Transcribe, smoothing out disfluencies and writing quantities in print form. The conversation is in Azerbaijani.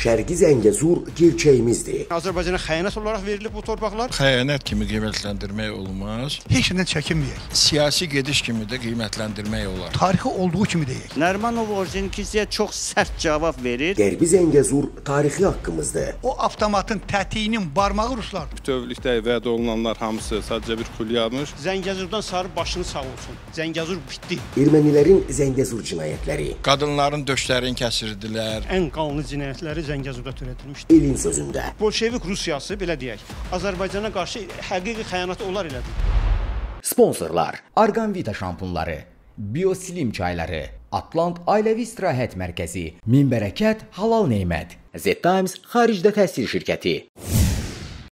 Şərqi Zəngəzur gerçəyimizdir. Azərbaycana xəyanət olaraq verilib bu torpaqlar. Xəyanət kimi qiymətləndirmək olmaz. Heç nədən çəkinməyək. Siyasi gediş kimi də qiymətləndirmək olar. Tarixi olduğu kimi deyək. Nərimanov Orjinikisiyə çox sərt cavab verir. Qərbi Zəngəzur tarixi haqqımızdır. O avtomatın tətiyinin barmağı ruslar. Bütövlükdə vəd olunanlar hamısı sadəcə bir xülyamış. Zəngəzurdan sarı başını sağ olsun. Zəngəzur bitdi. Ermənilərin Zəngəzur cinayətləri. Qadınların döşlərini kəsirdilər. Ən qanlı cinayətləri Zəngəzurda törədilmişdi. Elin sözündə. Bolşevik Rusiyası, belə deyək, Azərbaycana qarşı həqiqi xəyanəti onlar elədi. Sponsorlar: Argan Vita şampunları, Bioslim çayları, Atlant Ailəvi İstirahət Mərkəzi, Min Bərəkət Halal Nemət, Z Times xaricdə təsir şirkəti.